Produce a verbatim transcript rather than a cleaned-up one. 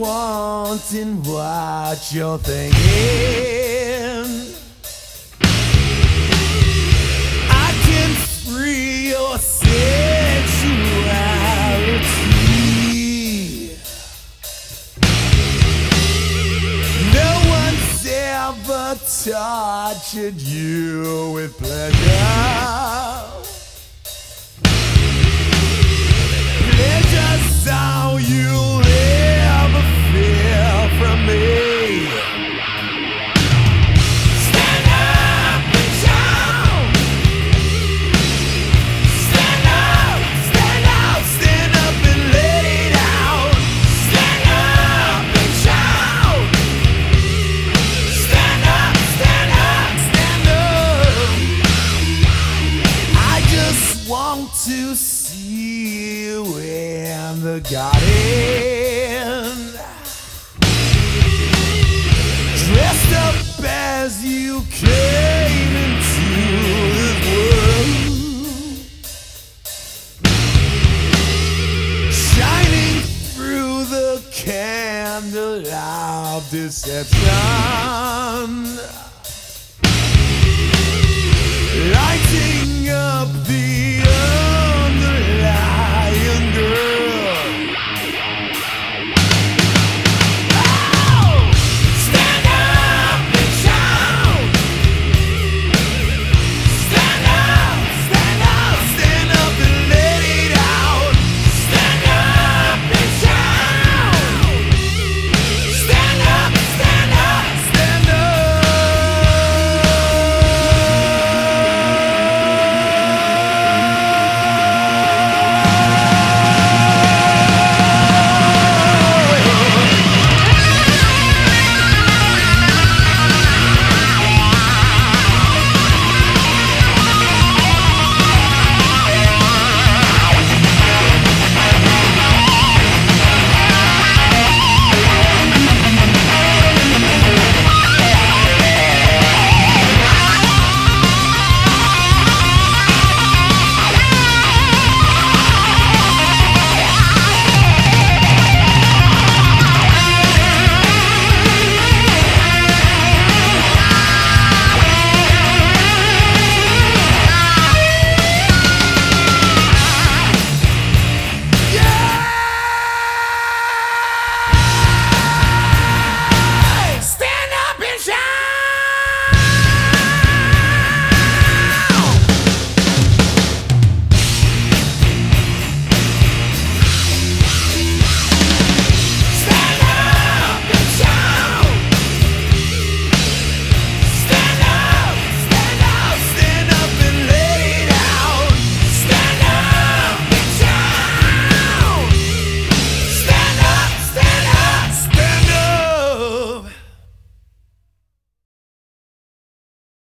wanting what you're thinking. I can free your sexuality. No one's ever tortured you with pleasure. Pleasure's all you'll ever feel from me. Stand up and shout. Stand up, stand up, stand up and let it out. Stand up and shout. Stand up, stand up, stand up. I just want to see you in the garden, dressed up as you came into this world, shining through the candle of deception.